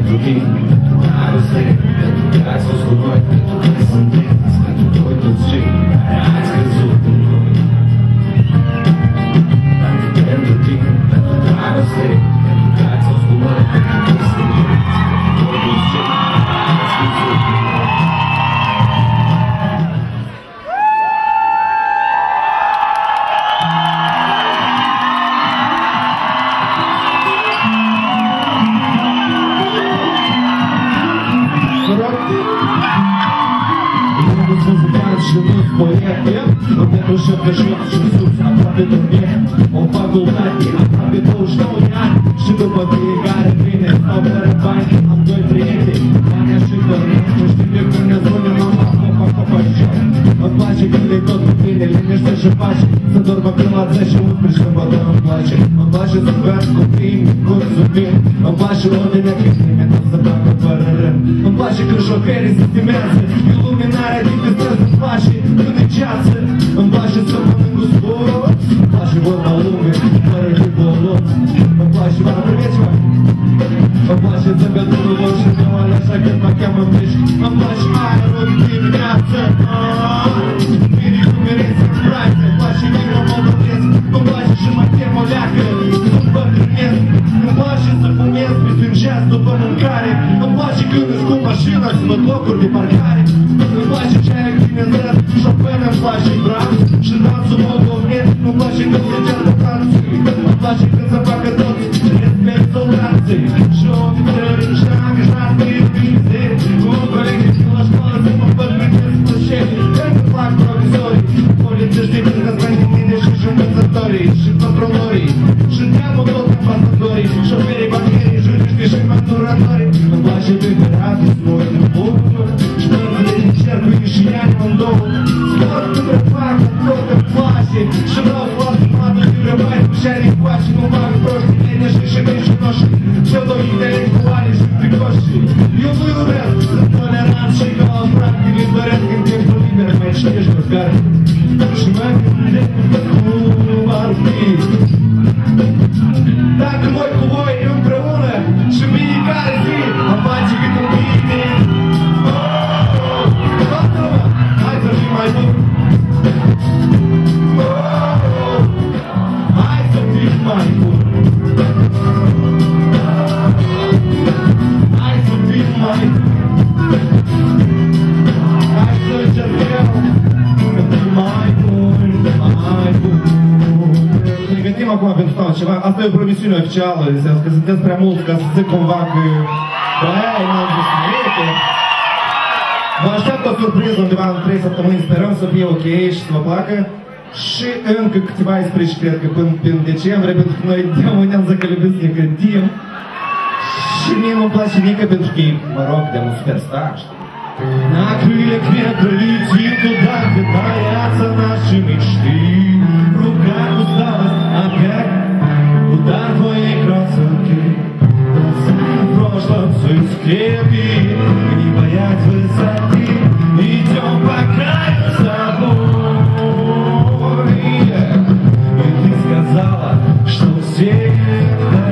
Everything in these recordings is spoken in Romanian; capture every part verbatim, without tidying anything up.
pentru tine, dragoste, pentru că ați fost cu noi, pentru că sunteți, pentru toi toți cei care ați crezut în noi. Pentru tine, pentru dragoste, pentru că ați fost cu noi, pentru că sunteți, pentru toi toți cei care ați crezut în noi. Și nu-ți poete, în pentru șapte și opt și sus, aproape dormie, o facultate, aproape douăzeci și nouă de ani, și după fiecare vine, stau fără bani, am doi prieteni, Vania și Dornea, nu știu de când ne spune mama, copa, copa și șoc. Îmi place când e tot cu tine, liniște și pace, să dormă până la zece și unsprezece când vă dă îmi place. Îmi place să văd copii, cum zubim, îmi place ordinea când nimeni nu se facă fără rând. Îmi place când șoferii se stimează, iluminarea din pistări îmi place, când e ceață. Îmi place să mănânc cu zbor, îmi place vorba lungă, fără hibolot. Îmi place, mă primeți, mă? Îmi place zâmbetul lor și meu ales așa când mă cheamă mișc. Îmi place aerul din dimineață, mirii cu mirețe în brațe. Îmi place inima moldovesc, îmi place și mă chem o leacă, îmi bătrânesc. Îmi place să fumez peste-n ceas după mâncare. Îmi place când îți cu mașina și văd locuri de parcare. Îmi place ceaia chinezesc, Chopin îmi place brand și dansul moldovnesc. Îmi place când se ceartă franții, îmi place când se facă toți respect soldații. Și ofițeri și angajați vize, cu colegii la școală să mă pătrânesc cu șefi. Încă fac provizorii, polițiștii când război din mine și învățătorii și controlorii și neamul tot ambasadorii, șoferii, bancherii, juriștii și maturatorii. Îmi place biberatul, smoi în bucur și părțile din cer cu ieșiani în două. Sport nu mă fac, tot îmi place și vreau foarte madă de răbai cu șarii coași. Nu fac proști, lenești și mincinoși, pseudo-intelectuali și fricoși. Eu nu iubesc, sunt tolerant și ca al practic îi doresc în timpul liber, mai știești măcar și mă gândesc cum ar fi dacă noi cu voi împreună și fiecare zi am face cât un bine. Hai să fim mai buni. Hai să fim mai buni. Hai să fim mai buni. Hai să încercăm să fim mai buni, mai buni. Pregătim acum pentru tot ceva. Asta e o promisiune oficială, că sunteți prea mulți ca să zic cumva că băi, n-am zis nimic. Vă așteaptă o surpriză undeva în trei săptămâni, sperăm să fie ok și să vă placă. Și încă câteva isprici, cred că până în decembrie, pentru că noi demonează că iubiți ne gândim. Și mie nu-mi place nică pentru că e, mă rog, de un superstar, știi? На крыльях ветра летит туда, где боятся наши мечты. В руках усталость опять, удар твоей красоты. В прошлом все скрепи, не боясь высоты. Идем по краю с тобой. И ты сказала, что всегда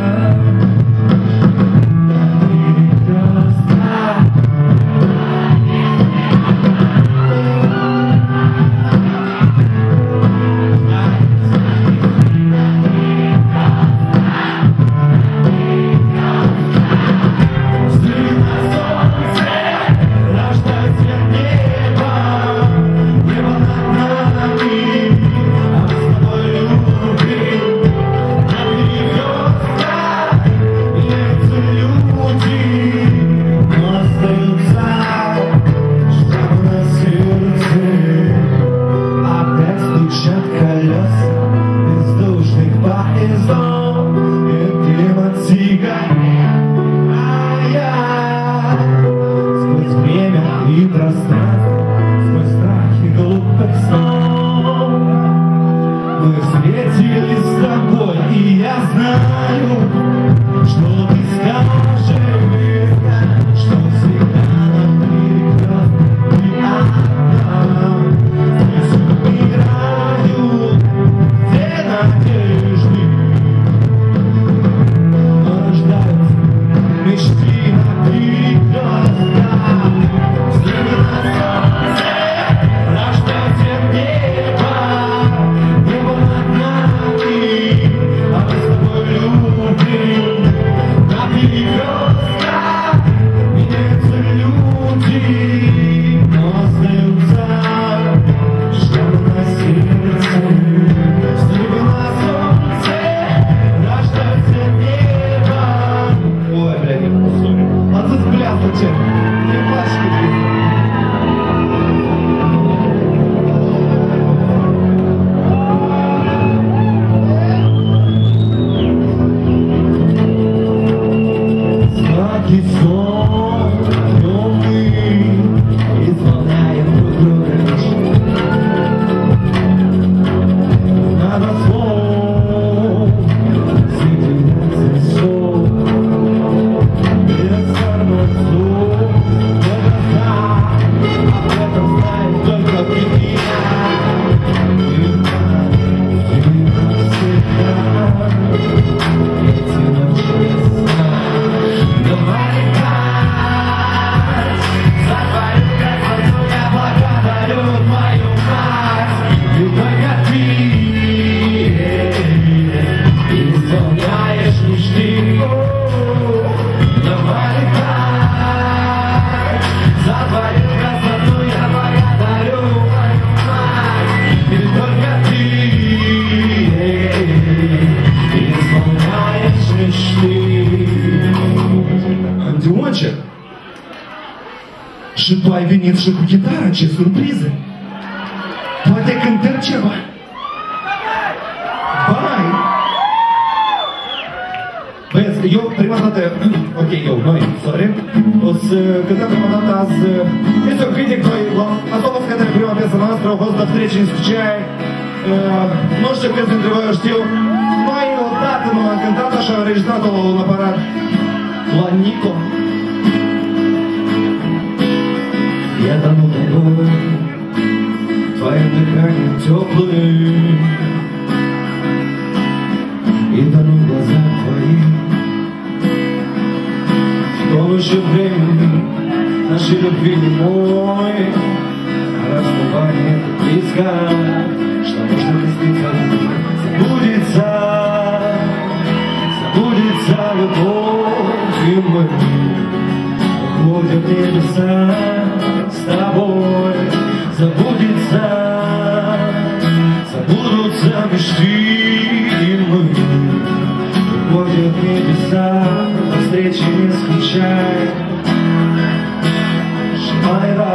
Мечты сладкий сон, но мы исполняем друг друга мечты. Надо слов, цивилизация слов, без тормозов, только знай, об этом знает только ты и я. Ты навсегда, эти ночи сна. Давай играть, за твою красоту я благодарю твою мать. И только ты исполняешь мечты. Давай играть, за твою красоту я благодарю твою мать. И только ты исполняешь мечты. Антиончик, шипай винивших у гитары, ce surprize. Poate cântăm ceva. Bai! Băieți, eu prima dată, ok, eu, noi, sorry, o să cântăm prima dată azi, este un critic, noi, особо сказать, prima piesă noastră, a fost la встрече не скучай. Nu știu câți dintre voi o știu, noi odată nu am cântat așa, am înregistrat-o la un aparat la Nico. Я тону тобой, твоим дыханием теплым, и тону в глазах твоих. В том еще времени нашей любви немой, а расставание так близко, что можно проститься. Забудется, забудется любовь, и мы уходим в небеса с тобой. Забудется, забудутся мечты, и мы уходим в небеса, до встречи не скучай. Шмайра,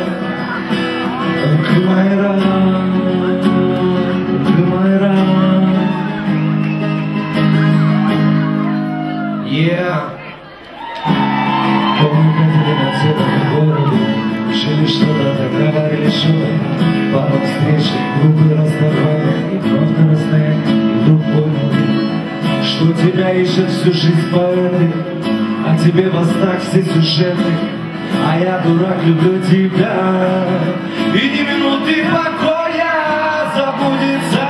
Кмайра, Кмайра. Yeah. Помню, ходили на целом городе, жили что-то, так говорили шумы. Пару встреч, группы разговаривали, и вновь на расстоянии, и вдруг понял, что тебя ищут всю жизнь поэты, а тебе во снах все сюжеты, а я, дурак, люблю тебя. И ни минуты покоя забудется,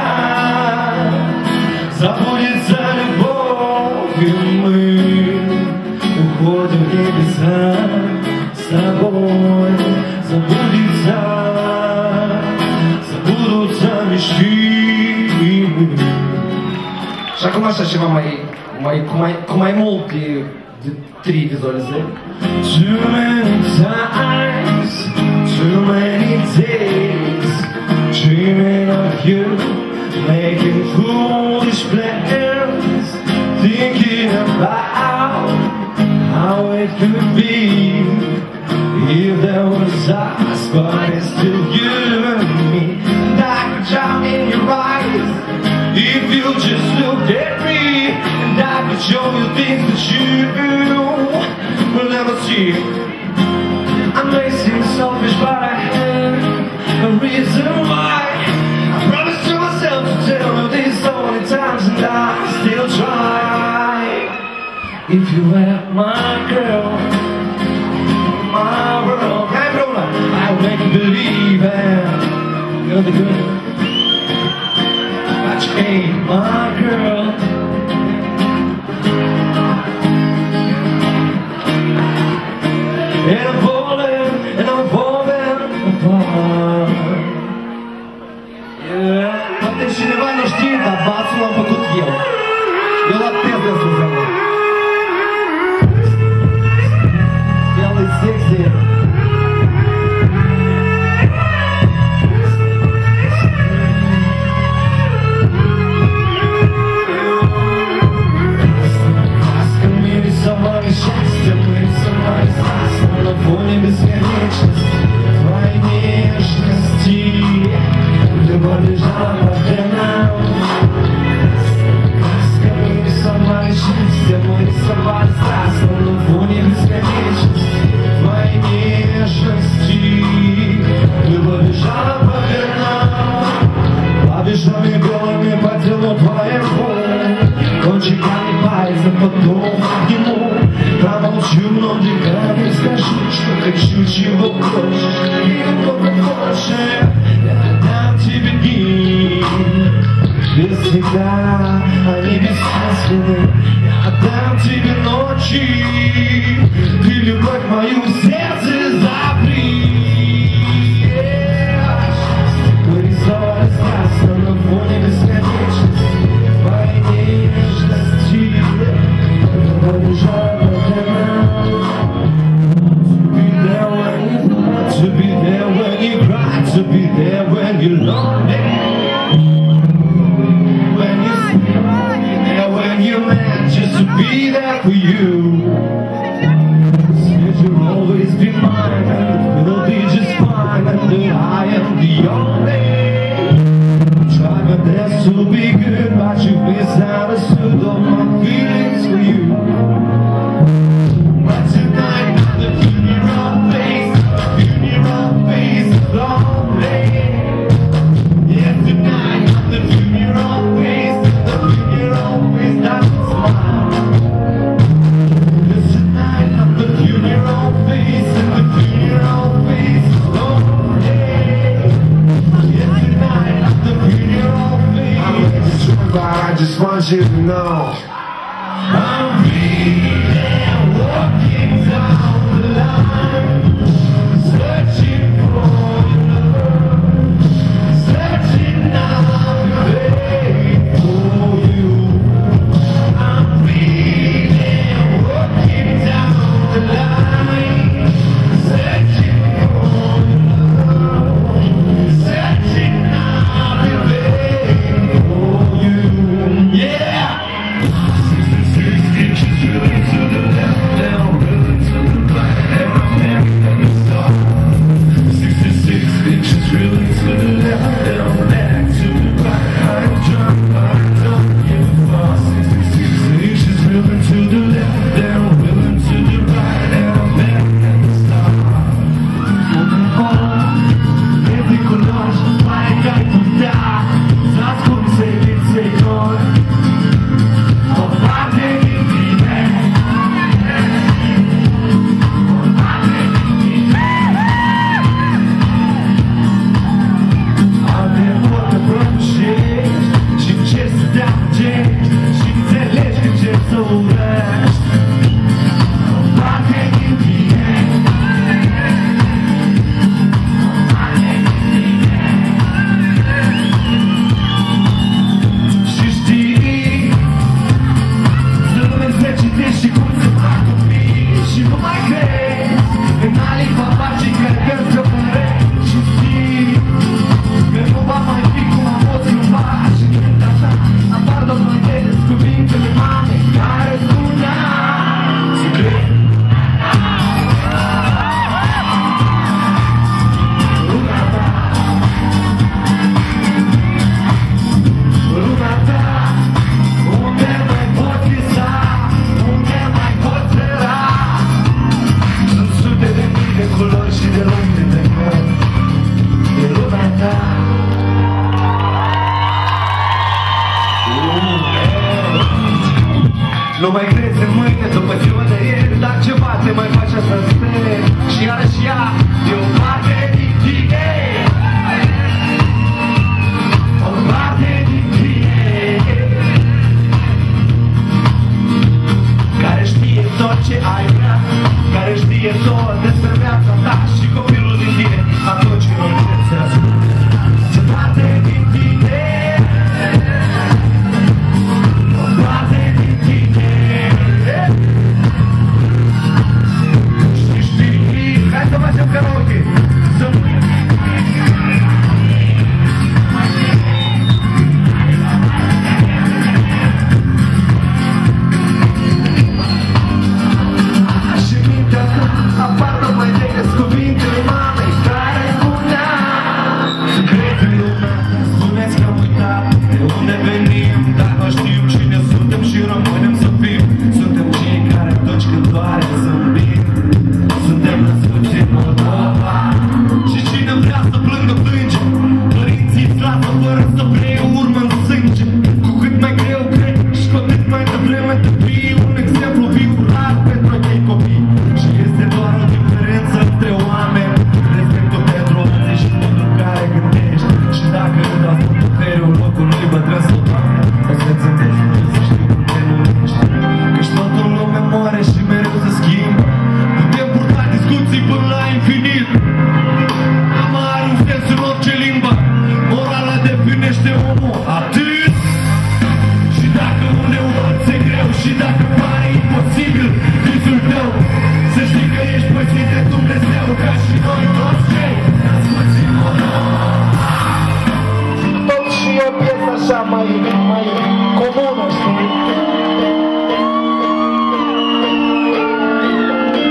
забудется любовь, и мы уходим в небеса с тобой. Забудется, забудутся мечты, и мы. Și acum așa ceva mai, mai, cu mai, cu mai multe de trei vizualizări. Too many times, too many days, dreaming of you, making foolish plans, thinking about how it could be if there was us, but it's still you and me. Like a child in your eyes, if you just looked at me, and I could show you things that you will never see. I may seem selfish, but I have a reason why. I promised to myself to tell you this so many times, and I still try. If you were my girl, my world, hey brother, I would make you believe it. You're the good, but you ain't my girl. And I'm falling, and I'm falling apart. Yeah. Poate cineva nu știe, dar basul l-am făcut eu. Eu la test de sus am. El e sexy. Ască-mi samba, счастье, мы сама, на фоне Темно дыхание, скажи, что хочу, чего хочешь, и только хочешь. Я дам тебе дни, без всегда, они бессмысленны. Я дам тебе ночи, ты любовь мою в сердце запри. Стекло рисовалось ясно на фоне бесконечности, твоей нежности. To be there when you cry, to be there when you're lonely, when you sleep, there when you're mad, just to be there for you. Said you'll always be mine, and it will be just fine, and that I am the only. Try my best to be good, but you've misunderstood all my feelings for you. But tonight I'm the funeral face, the funeral face of lonely. Yes, tonight I'm the funeral face, the funeral face that smile. Yes, tonight I'm the funeral face, and the funeral face of lonely. Yes, tonight I'm the funeral face. I'm ready to try, but I just want you to know I'm breathing, walking down the line, searching for your love, searching now babe, for you. I'm breathing, walking down the line, searching for your love, searching now babe, for you. Yeah.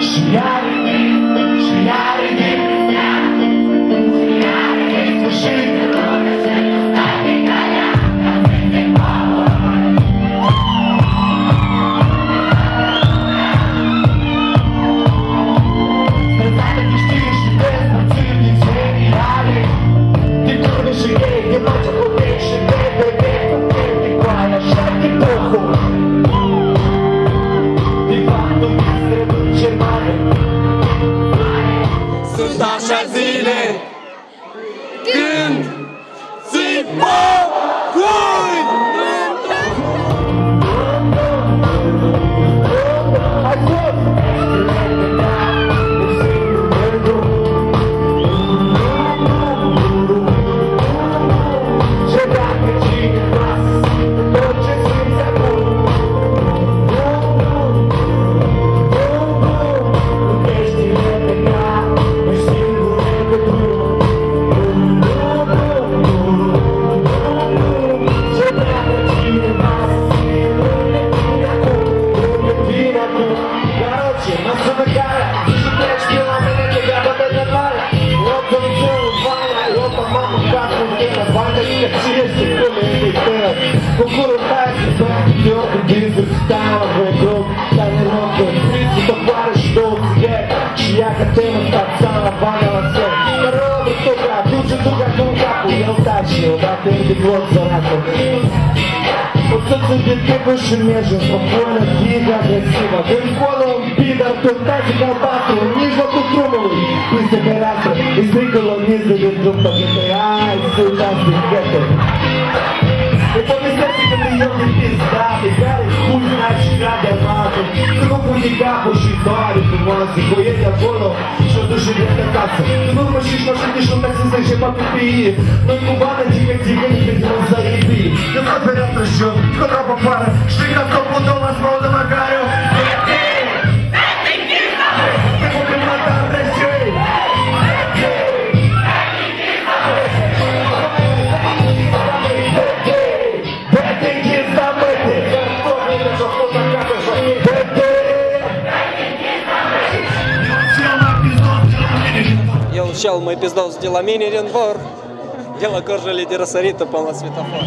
Și iar, și iar e sfârșit. Sunt așa zile când ții pocui. Cu curul tăi să faci de oricum din vârstama voi grup, dar ne rog că friți să poară și două țigări și ia că temă stațana la bani la sări. Mă rog, tuca, duce tuca cu capul, eu taci și eu, dar te de glot săracul. O să-ți îndetecul și mergi în spăpână, tigă agresivă, când colo un pic, dar tu taci ca patru, în mijlocul drumului, pui se căreasă, îi strică loniză de drum, pentru că ai să uitați de gătă. E povestește că de eu de pizdate, care spui n-ai și grade armate, că nu pune capul și doare frumoase, cu ei de acolo și-o duce drept acasă. Tu nu mă și-și mașini și-o taxisă și pa pe pie, noi cu bani gică gică ni pe drum să iei. Eu s-a fereastră și eu, cu trapă afară, știi că s-o pun doua s-mă de măcaiu. Te comprimă tare și ei. El cel mai pizdos de la mine din vor, de la corjele de răsărită până la svetofor.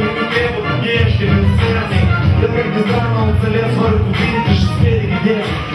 Я как дизайн, он залез в руку, видишь, спереди.